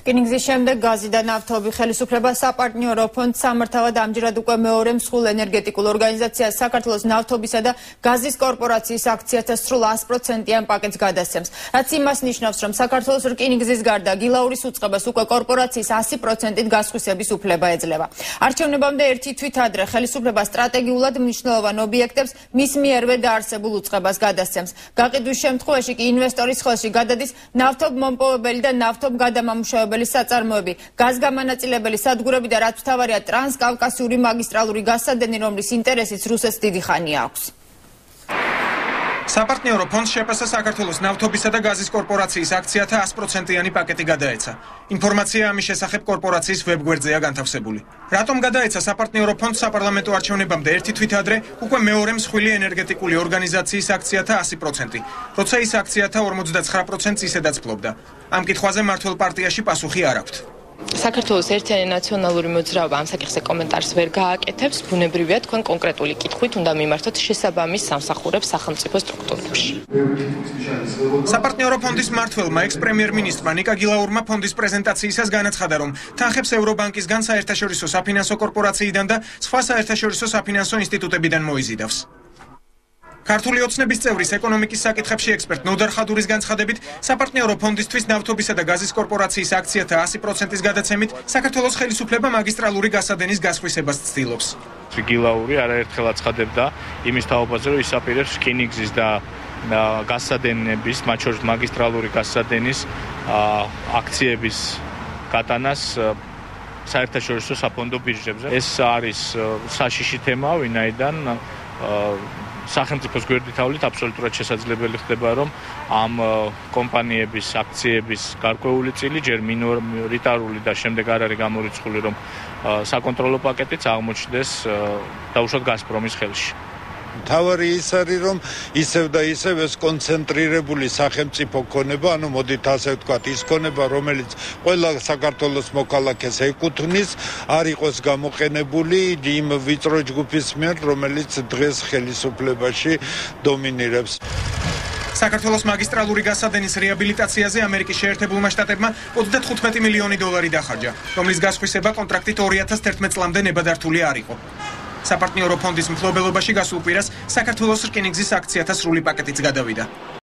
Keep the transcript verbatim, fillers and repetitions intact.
რკინიგზის შემდეგ გაზი და ნავთობი ხელისუფლება საპარტნიორო ფონდს სამართავად ამჯერად უკვე მეორე მსხვილ ენერგეტიკულ ორგანიზაციას საქართველოს ნავთობისა და გაზის კორპორაციის აქციათა სრულ ას პროცენტიან პაკეტს გადასცემს. რაც იმას ნიშნავს, რომ საქართველოს რკინიგზის გარდა გილაურის უწყებას უკვე კორპორაციის ასი პროცენტით გასხვისების უფლება ეძლევა. არჩევნებამდე ერთი თვით ადრე ხელისუფლება სტრატეგიულად მნიშვნელოვან ობიექტებს მის მიერვე დაარსებულ უწყებას გადასცემს. გაყიდვის შემთხვევაში კი ინვესტორის ხელში გადადის ნავთობმომპოვებელი და ნავთობგადამამუშავებელი საწარმოები, გაზგამანაწილებელი სადგურები და რაც მთავარია ტრანსკავკასიური მაგისტრალური გასადენი, რომლის ინტერესიც რუსეთს დიდი ხანია აქვს. საპარტნიორო ფონდს შეპასა საქართველოს ნავთობისა და გაზის კორპორაციის აქციათა ას პროცენტიანი პაკეტი გადაეცა. ინფორმაცია ამის შესახებ კორპორაციის ვებგვერდზეა განთავსებული. რატომ გადაეცა საპარტნიორო ფონდს საპარლამენტო არჩევნებამდე ერთი თვით ადრე უკვე მეორე მსხვილი ენერგეტიკული ორგანიზაციის აქციათა ასი პროცენტი, როცა ის აქციათა ორმოცდაცხრა პროცენტს ისედაც ფლობდა. ამ კითხვაზე მართლ პარტიაში პასუხი არ აქვთ. საქართველოს ერთიანი ნაციონალური მოძრაობა ამ საკითხზე კომენტარს ვერ გააკეთებს, ბუნებრივია თქვენ კონკრეტული კითხვით უნდა მიმართოთ შესაბამის სამსახურებს სახელმწიფო სტრუქტურებში. საპარტნიორო ფონდის მმართველმა ექს-პრემიერ-მინისტრმა ნიკა გილაურმა ფონდის პრეზენტაციისას განაცხადა, რომ თანხებს ევრობანკისგან საერთაშორისო საფინანსო კორპორაციიდან და სხვა საერთაშორისო საფინანსო ინსტიტუტებიდან მოიზიდავს. ქართული ოცნების წევრის ეკონომიკის საკითხებში ექსპერტ ნოდარ ხადურის განცხადებით, საპარტნიორო ფონდისთვის ნავთობისა და გაზის კორპორაციის აქციათა ასი პროცენტის გადაცემით საქართველოს ხელისუფლება მაგისტრალური გასადენის გასხვისებას ცდილობს. გილაური არაერთხელ აცხადებდა იმის თაობაზე, რომ ისაპირებს რკინიგზის და გასადენების, მათ შორის მაგისტრალური გასადენის აქციების გატანას საერთაშორისო საფონდო ბირჟებზე. ეს არის საშიში თემა, ვინაიდან სახელმწიფოს გვერდით თავლით აბსოლუტურად შესაძლებელი ხდება, რომ ამ კომპანიების აქციების გარკვეული წილი ჯერ მინორიტარული და შემდეგ არ არის გამორიცხული, რომ საკონტროლო პაკეტიც აღმოჩნდეს დაუშვათ გაზპრომის ხელში. მთავარი ის არის, რომ ისევ და ისევ ეს კონცენტრირებული სახელმწიფო ქონება, ანუ მოდით ასე ვთქვათ, ის ქონება, რომელიც ყველა საქართველოს მოქალაქეს ეკუთვნის, არ იყოს გამოყენებული იმ ვიწრო ჯგუფის მიერ, რომელიც დღეს ხელისუფლებაში დომინირებს. საქართველოს მაგისტრალური გასადენის რეაბილიტაციაზე ამერიკის შეერთებულმა შტატებმა ოცდათხუთმეტი მილიონი დოლარი დახარჯა, რომლის გასხვისება კონტრაქტით ორი ათას თერთმეტ წლამდე ნებადართული არ იყო. საპარტნიორო ფონდის მფლობელობაში გასულ კვირას საქართველოს რკინიგზის აქციათა სრული პაკეტიც გადავიდა.